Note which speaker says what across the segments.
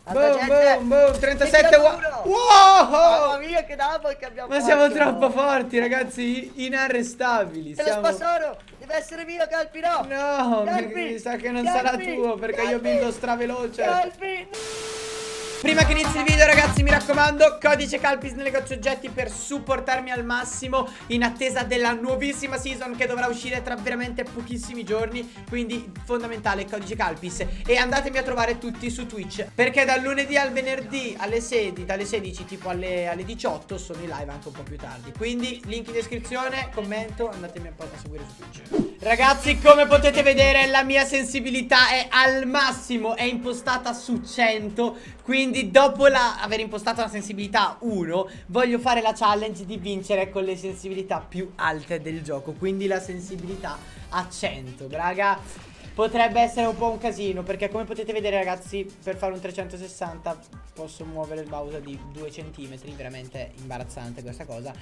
Speaker 1: Boom, boom, boom, 37 wow!
Speaker 2: Mamma mia, che double che abbiamo
Speaker 1: Ma
Speaker 2: fatto.
Speaker 1: siamo troppo forti, ragazzi, inarrestabili.
Speaker 2: Te lo spasoro, deve essere mio, Calpi, no.
Speaker 1: No,
Speaker 2: Calpi,
Speaker 1: mi sa che non sarà tuo, perché io buildo straveloce.
Speaker 2: Calpi,
Speaker 1: Prima che inizi il video, ragazzi, mi raccomando, codice Calpis nel negozio oggetti per supportarmi al massimo in attesa della nuovissima season che dovrà uscire tra veramente pochissimi giorni. Quindi fondamentale, codice Calpis. E andatemi a trovare tutti su Twitch, perché dal lunedì al venerdì alle 16, dalle 16 tipo alle 18 sono in live anche un po' più tardi. Quindi link in descrizione, commento, andatemi un po' a seguire su Twitch. Ragazzi, come potete vedere la mia sensibilità è al massimo, è impostata su 100. Quindi dopo aver impostato la sensibilità 1 voglio fare la challenge di vincere con le sensibilità più alte del gioco. Quindi la sensibilità a 100, raga. Potrebbe essere un po' un casino, perché come potete vedere, ragazzi, per fare un 360 posso muovere il mouse di 2 centimetri. Veramente imbarazzante questa cosa.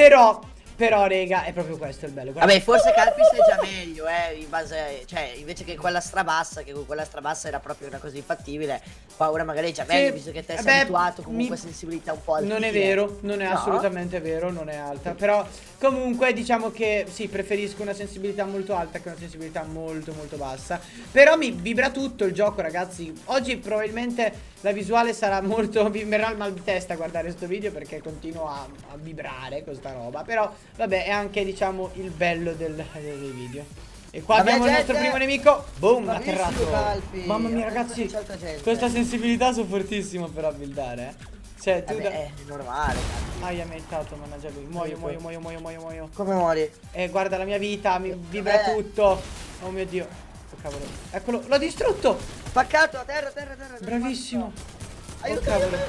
Speaker 1: Però, rega, è proprio questo il bello.
Speaker 2: Vabbè, forse Calpis è già meglio, in base, cioè, invece che quella strabassa, che con quella strabassa era proprio una cosa infattibile. Qua ora magari è già meglio, visto che te sei abituato comunque a sensibilità un po' altine.
Speaker 1: Non è vero, non è assolutamente vero, non è alta. Però comunque diciamo che sì, preferisco una sensibilità molto alta che una sensibilità molto molto bassa. Però mi vibra tutto il gioco, ragazzi. Oggi probabilmente la visuale sarà molto... mi verrà il mal di testa a guardare questo video, perché continuo a vibrare questa roba. Però vabbè, è anche, diciamo, il bello dei video. E qua abbiamo il nostro primo nemico. Boom, atterrato. Mamma mia, ragazzi, questa sensibilità sono fortissimo per buildare, Cioè, tu
Speaker 2: è normale.
Speaker 1: mi ha mettato, mannaggia lui. Muoio.
Speaker 2: Come muori?
Speaker 1: Guarda la mia vita, mi vibra tutto. Oh mio Dio. Oh cavolo. Eccolo, l'ho distrutto.
Speaker 2: Spaccato, a terra.
Speaker 1: Bravissimo.
Speaker 2: Aiuto,
Speaker 1: cavolo.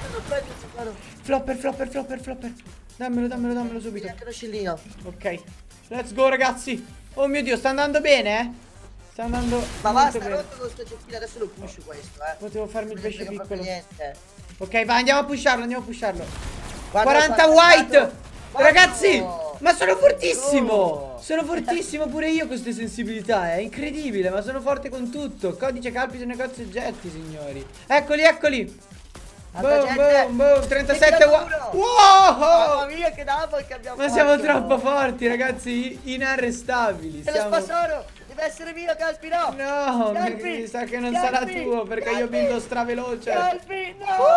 Speaker 2: Aiuto.
Speaker 1: Flopper. Dammelo subito.
Speaker 2: Anche lo scillino.
Speaker 1: Ok, let's go, ragazzi. Oh mio Dio, sta andando bene, Sta andando
Speaker 2: Ma
Speaker 1: molto
Speaker 2: basta,
Speaker 1: bene.
Speaker 2: rotto questo cecchino, adesso lo push questo,
Speaker 1: Potevo farmi il pesce piccolo.
Speaker 2: Niente.
Speaker 1: Ok, vai, andiamo a pusharlo.
Speaker 2: Guarda,
Speaker 1: 40 white. Ragazzi,
Speaker 2: Quanto?
Speaker 1: ma sono fortissimo.
Speaker 2: Oh.
Speaker 1: Sono fortissimo pure io con queste sensibilità. È incredibile, ma sono forte con tutto. Codice Calpis negozio oggetti, signori. Eccoli. Boom, 37 wow.
Speaker 2: Mamma mia, che double che abbiamo fatto.
Speaker 1: Ma siamo troppo forti, ragazzi, inarrestabili.
Speaker 2: Te lo spasoro, deve essere mio, Calpi, no.
Speaker 1: No,
Speaker 2: Calpi,
Speaker 1: mi sa che non sarà tuo, perché io buildo straveloce.
Speaker 2: Calpi,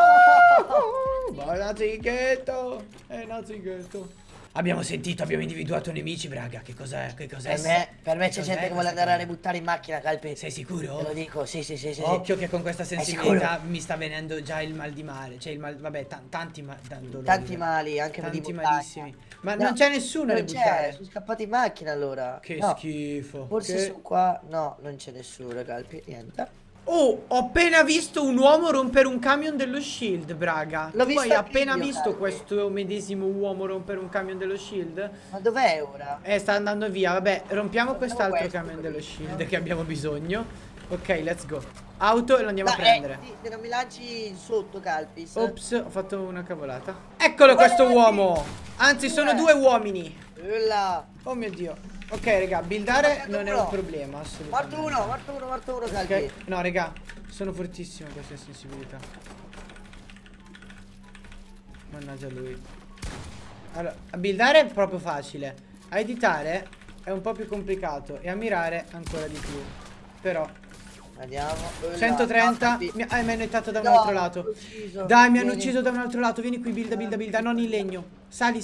Speaker 2: no.
Speaker 1: Buona zinghetto. Una zinghetto. Abbiamo individuato nemici, braga. Che cos'è?
Speaker 2: Per me c'è gente che vuole andare a ributtare in macchina, Calpi.
Speaker 1: Sei sicuro?
Speaker 2: Te lo dico, sì.
Speaker 1: Occhio che con questa sensibilità mi sta venendo già il mal di mare. Cioè il mal, vabbè, tanti
Speaker 2: mali, anche
Speaker 1: tanti
Speaker 2: di
Speaker 1: malissimi. Ma
Speaker 2: no,
Speaker 1: non c'è nessuno a ributtare.
Speaker 2: Sono scappati in macchina allora.
Speaker 1: Che schifo.
Speaker 2: Forse sono qua. No, non c'è nessuno, Calpi, niente.
Speaker 1: Oh, ho appena visto un uomo rompere un camion dello Shield, braga.
Speaker 2: L'ho visto.
Speaker 1: Tu hai appena visto
Speaker 2: Calpi.
Speaker 1: questo medesimo uomo rompere un camion dello Shield?
Speaker 2: Ma dov'è ora?
Speaker 1: Sta andando via. Vabbè, rompiamo quest'altro
Speaker 2: questo,
Speaker 1: camion dello Shield che abbiamo bisogno. Ok, let's go. Auto e lo andiamo a prendere.
Speaker 2: Non mi lanci sotto, Calpis.
Speaker 1: Ops, ho fatto una cavolata. Eccolo questo uomo. Anzi, sono due uomini. Oh mio Dio. Ok, raga, buildare non è un problema, assolutamente.
Speaker 2: Morto uno, Calpi.
Speaker 1: Ok, no, raga, sono fortissimo con questa sensibilità. Mannaggia lui. Allora, a buildare è proprio facile. A editare è un po' più complicato. E a mirare ancora di più. Però
Speaker 2: Andiamo.
Speaker 1: 130. Mi hanno hittato da un altro lato. Dai, mi hanno ucciso da un altro lato. Vieni qui, builda. Non in legno. Sali.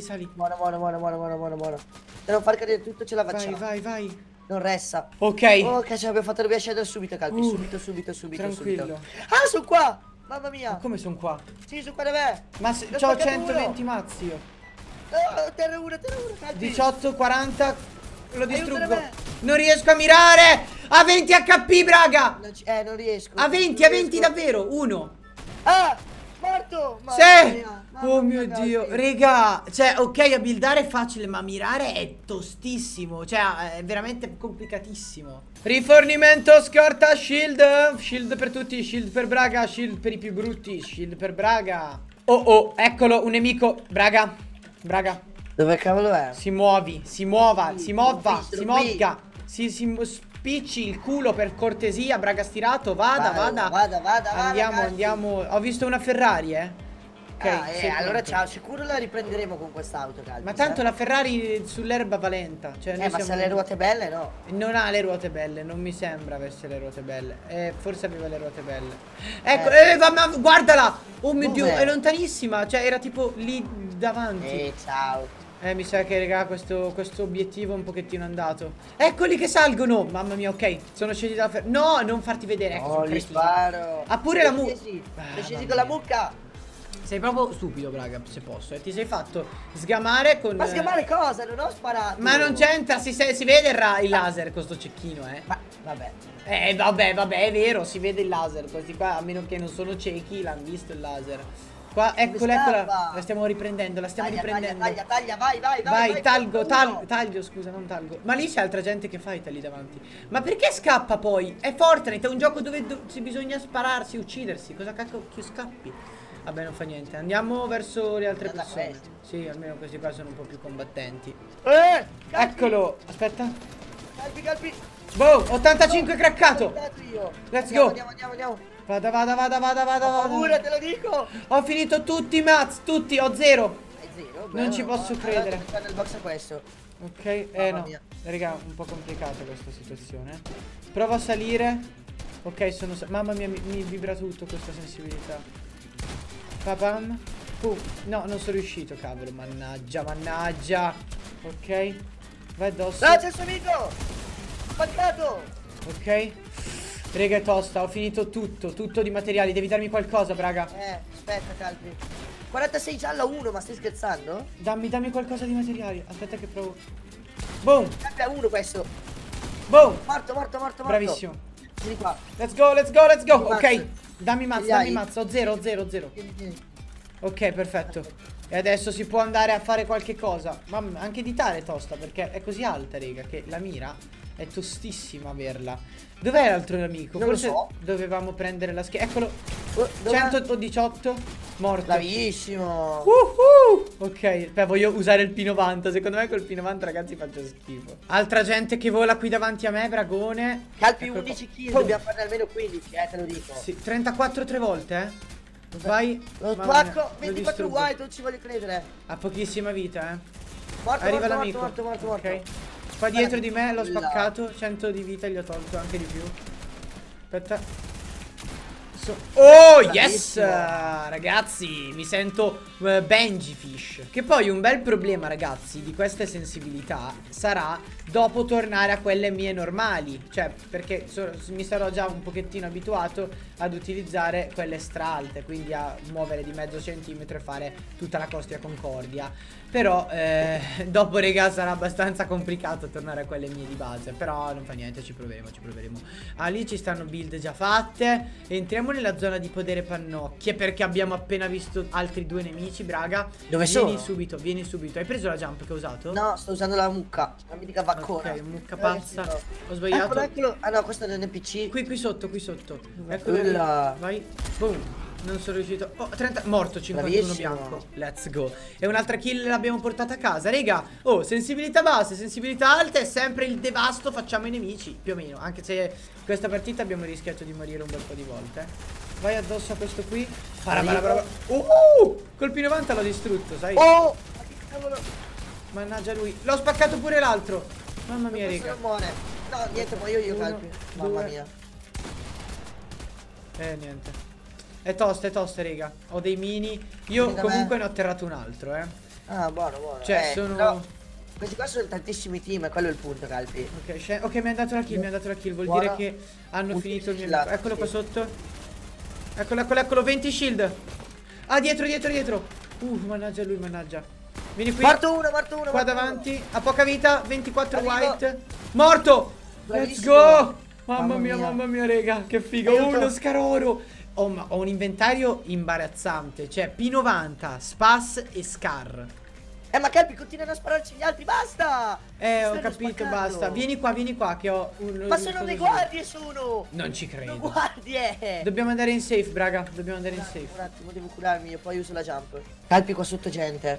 Speaker 2: Buono. Devo far cadere tutto, ce la facciamo.
Speaker 1: Vai.
Speaker 2: Non resta.
Speaker 1: Ok.
Speaker 2: Ok, ce l'abbiamo fatta, dobbiamo scendere subito, Calpi. Subito.
Speaker 1: Tranquillo.
Speaker 2: Ah, sono qua. Mamma mia.
Speaker 1: Ma come sono qua?
Speaker 2: Sì, sono qua da me.
Speaker 1: Ma c'ho 120 mazzi io.
Speaker 2: Terra 1, Calpi.
Speaker 1: 18, 40. Lo distruggo.
Speaker 2: Aiutami.
Speaker 1: Non riesco a mirare. A 20 HP, braga.
Speaker 2: Non riesco.
Speaker 1: A 20 davvero. Uno.
Speaker 2: Ah, morto.
Speaker 1: Sì. Oh mio Dio. Raga, cioè, ok, a buildare è facile, ma mirare è tostissimo. Cioè, è veramente complicatissimo. Rifornimento scorta shield. Shield per tutti, shield per Braga, shield per i più brutti, shield per Braga. Oh, eccolo, un nemico. Braga.
Speaker 2: Dove cavolo è?
Speaker 1: Si muova. Si spicci il culo per cortesia, braga stirato, vada. Andiamo. Ho visto una Ferrari, Ok,
Speaker 2: allora ciao, sicuro la riprenderemo con quest'auto, Calpis.
Speaker 1: Ma tanto la Ferrari sull'erba va lenta. Cioè,
Speaker 2: ma se ha le ruote belle, no?
Speaker 1: Non ha le ruote belle, non mi sembra avesse le ruote belle. Forse aveva le ruote belle. Ecco, ma guardala! Oh mio Dio, è lontanissima. Cioè, era tipo lì davanti.
Speaker 2: Ciao.
Speaker 1: Mi sa che, raga, questo obiettivo è un pochettino andato. Eccoli che salgono! Mamma mia, ok. Sono scesi dalla Ferrari. No, non farti vedere. Ecco,
Speaker 2: li sparo.
Speaker 1: Ha pure la mucca.
Speaker 2: Sei scesi con la mucca.
Speaker 1: Sei proprio stupido, braga, se posso. Ti sei fatto sgamare con...
Speaker 2: Ma sgamare cosa? Non ho sparato.
Speaker 1: Ma non c'entra, si vede il laser con sto cecchino,
Speaker 2: Ma vabbè.
Speaker 1: Vabbè, è vero, si vede il laser. Questi qua, a meno che non sono ciechi, l'hanno visto il laser. Qua, eccola. La stiamo riprendendo,
Speaker 2: Taglia, vai.
Speaker 1: Taglio, scusa, non talgo. Ma lì c'è altra gente che fighta lì davanti. Ma perché scappa poi? È Fortnite, è un gioco dove bisogna spararsi, uccidersi. Cosa cacchio scappi? Vabbè, non fa niente. Andiamo verso le altre persone. Sì, almeno questi qua sono un po' più combattenti. Eccolo. Aspetta.
Speaker 2: Calpi.
Speaker 1: Boh, 85 craccato. Let's go.
Speaker 2: Andiamo.
Speaker 1: Vada.
Speaker 2: Ho paura, te lo dico.
Speaker 1: Ho finito tutti i mats, tutti, ho 0. Non ci posso credere.
Speaker 2: Nel box è questo.
Speaker 1: Ok, no. Raga, un po' complicata questa situazione. Provo a salire. Ok, mamma mia, mi vibra tutto questa sensibilità. Papam. No, non sono riuscito, cavolo. Mannaggia. Ok. Vai addosso.
Speaker 2: No, c'è il suo amico. Spaccato.
Speaker 1: Ok. Rega, è tosta. Ho finito tutto di materiali. Devi darmi qualcosa, braga.
Speaker 2: Aspetta, Calpi. 46 gialla 1, ma stai scherzando?
Speaker 1: Dammi qualcosa di materiali. Aspetta che provo. Boom.
Speaker 2: Calpi a 1 questo.
Speaker 1: Boom.
Speaker 2: Morto.
Speaker 1: Bravissimo.
Speaker 2: Vieni qua.
Speaker 1: Let's go. Ok. Dammi mazzo. Ho 0. Ok, perfetto. E adesso si può andare a fare qualche cosa. Ma anche editare è tosta, perché è così alta, raga, che la mira è tostissima averla. Dov'è l'altro amico?
Speaker 2: Non
Speaker 1: Forse
Speaker 2: lo so.
Speaker 1: Dovevamo prendere la scheda. Eccolo. 118. Morto.
Speaker 2: Bravissimo.
Speaker 1: Ok. Beh, voglio usare il P90. Secondo me col P90, ragazzi, faccio schifo. Altra gente che vola qui davanti a me, Bragone.
Speaker 2: Calpi, ecco 11 kill. Dobbiamo farne almeno 15, te lo dico.
Speaker 1: Sì, 34 3 volte, Vai.
Speaker 2: Lo spacco. 24 white, non ci voglio credere.
Speaker 1: Ha pochissima vita,
Speaker 2: Morto.
Speaker 1: Arriva l'amico.
Speaker 2: Morto.
Speaker 1: Ok. Qua dietro di me l'ho spaccato. 100 di vita gli ho tolto, anche di più. Aspetta. Oh, yes! Ragazzi, mi sento Benji Fish. Che poi un bel problema, ragazzi, di queste sensibilità sarà dopo tornare a quelle mie normali. Cioè, perché mi sarò già un pochettino abituato ad utilizzare quelle stra alte, quindi a muovere di mezzo centimetro e fare tutta la Costa Concordia. Però dopo, raga, sarà abbastanza complicato tornare a quelle mie di base. Però non fa niente, ci proveremo. Ah, lì ci stanno build già fatte. Entriamo nella zona di podere pannocchie, perché abbiamo appena visto altri 2 nemici, braga.
Speaker 2: Dove sono?
Speaker 1: Vieni subito. Hai preso la jump che ho usato?
Speaker 2: No, sto usando la mucca. La mitica vaccona.
Speaker 1: Ok, mucca pazza. Ho sbagliato.
Speaker 2: Eccolo. Ah no, questo è un NPC.
Speaker 1: Qui sotto. Eccolo. Vai. Boom. Non sono riuscito. Oh, 30. Morto, 51 bianco. Let's go. E un'altra kill l'abbiamo portata a casa. Raga, sensibilità basse, sensibilità alte. È sempre il devasto. Facciamo i nemici, più o meno. Anche se questa partita abbiamo rischiato di morire un bel po' di volte. Vai addosso a questo qui. Col P90 l'ho distrutto, sai?
Speaker 2: Oh, ma che cavolo.
Speaker 1: Mannaggia lui. L'ho spaccato pure l'altro. Mamma mia, raga.
Speaker 2: Non muore. No, niente, poi io Calpi. Mamma mia.
Speaker 1: Niente. È tosta, raga. Ho dei mini. Io comunque ne ho atterrato un altro,
Speaker 2: Ah, buono.
Speaker 1: Cioè, sono...
Speaker 2: No. Questi qua sono tantissimi team, quello è il punto, Calpi.
Speaker 1: Ok, mi ha dato la kill, Vuol dire che hanno finito il mio amico. Eccolo qua sotto. Eccolo, 20 shield. Ah, dietro. Mannaggia lui. Vieni qui.
Speaker 2: Morto uno.
Speaker 1: Qua davanti. Ha poca vita, 24 white. Morto.
Speaker 2: Bravissimo.
Speaker 1: Let's go. Mamma mia, raga. Che figo. Uno scaroro. Ho un inventario imbarazzante. Cioè P90, Spas e Scar.
Speaker 2: Ma Calpi, continuano a spararci gli altri, basta!
Speaker 1: Ho capito, basta. Vieni qua che ho
Speaker 2: Ma sono le guardie sono!
Speaker 1: Non ci credo.
Speaker 2: Sono guardie!
Speaker 1: Dobbiamo andare in safe, braga. Un
Speaker 2: attimo, devo curarmi, io poi uso la jump. Calpi, qua sotto gente.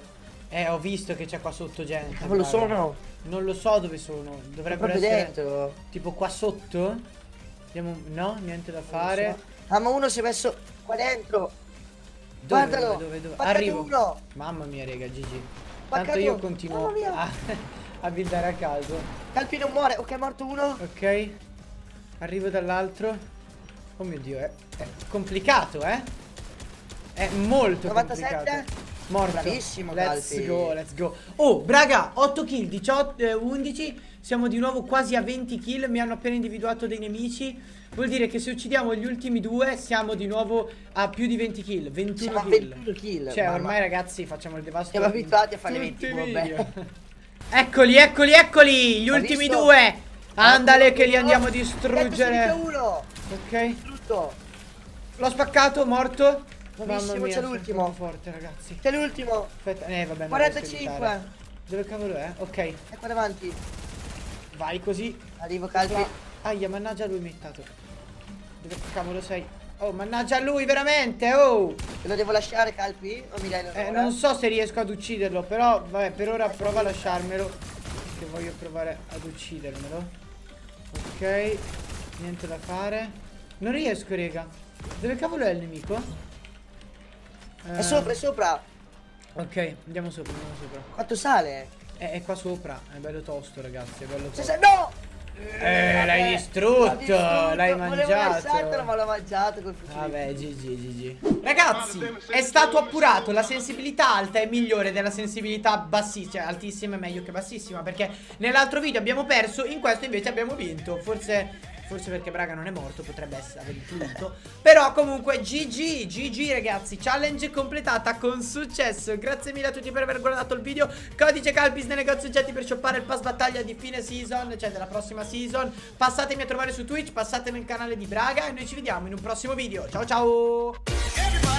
Speaker 1: Ho visto che c'è qua sotto gente.
Speaker 2: Cavolo sono?
Speaker 1: Non lo so dove sono. Dovrebbero essere
Speaker 2: dentro.
Speaker 1: tipo qua sotto. Andiamo. No, niente da fare.
Speaker 2: So. Ah, ma uno si è messo qua dentro.
Speaker 1: Dove,
Speaker 2: Guardalo.
Speaker 1: Dove?
Speaker 2: Spaccato
Speaker 1: Arrivo.
Speaker 2: Uno.
Speaker 1: Mamma mia, raga, GG.
Speaker 2: Spaccato.
Speaker 1: Tanto io continuo a buildare a caso.
Speaker 2: Calpi non muore. Ok, è morto uno.
Speaker 1: Ok. Arrivo dall'altro. Oh mio Dio, è complicato, eh? È molto
Speaker 2: 97.
Speaker 1: complicato. Morto.
Speaker 2: Bravissimo,
Speaker 1: let's go, let's go. Oh, braga, 8 kill, 18, 11. Siamo di nuovo quasi a 20 kill. Mi hanno appena individuato dei nemici. Vuol dire che se uccidiamo gli ultimi due siamo di nuovo a più di 20 kill. 21 kill.
Speaker 2: 21 kill.
Speaker 1: Cioè, ormai ragazzi facciamo il devasto.
Speaker 2: Siamo abituati a fare le 20.
Speaker 1: Eccoli, eccoli, eccoli. Gli ultimi due. Andale che li andiamo a distruggere.
Speaker 2: Uno.
Speaker 1: Ok.
Speaker 2: Distrutto.
Speaker 1: L'ho spaccato, morto.
Speaker 2: Mamma mia, c'è l'ultimo.
Speaker 1: Forte, ragazzi.
Speaker 2: C'è l'ultimo.
Speaker 1: Aspetta, vabbè.
Speaker 2: 45.
Speaker 1: Dove cavolo è? Ok.
Speaker 2: È qua davanti.
Speaker 1: Vai così.
Speaker 2: Arrivo, Calpi.
Speaker 1: Aia, mannaggia lui mettato. Dove cavolo sei? Oh, mannaggia lui, veramente, oh.
Speaker 2: Te lo devo lasciare, Calpi? O mi dai l'onore?
Speaker 1: Non so se riesco ad ucciderlo, però, vabbè, per ora prova a lasciarmelo. Che voglio provare ad uccidermelo. Ok. Niente da fare. Non riesco, rega. Dove cavolo è il nemico?
Speaker 2: È sopra, è sopra.
Speaker 1: Ok, andiamo sopra, andiamo sopra.
Speaker 2: Quanto sale?
Speaker 1: È qua sopra. È bello tosto, ragazzi. È bello tosto.
Speaker 2: No!
Speaker 1: L'hai distrutto. L'hai mangiato.
Speaker 2: Ma l'ho mangiato col fucile.
Speaker 1: Vabbè, GG. Ragazzi, è stato appurato. La sensibilità alta è migliore della sensibilità bassissima. Cioè, altissima è meglio che bassissima. Perché nell'altro video abbiamo perso. In questo invece abbiamo vinto. Forse perché Braga non è morto, potrebbe essere aver influito. Però comunque GG ragazzi, challenge completata con successo. Grazie mille a tutti per aver guardato il video. Codice Calpis nei negozi oggetti per shoppare il pass battaglia di fine season, cioè della prossima season. Passatemi a trovare su Twitch, passatemi nel canale di Braga e noi ci vediamo in un prossimo video. Ciao ciao.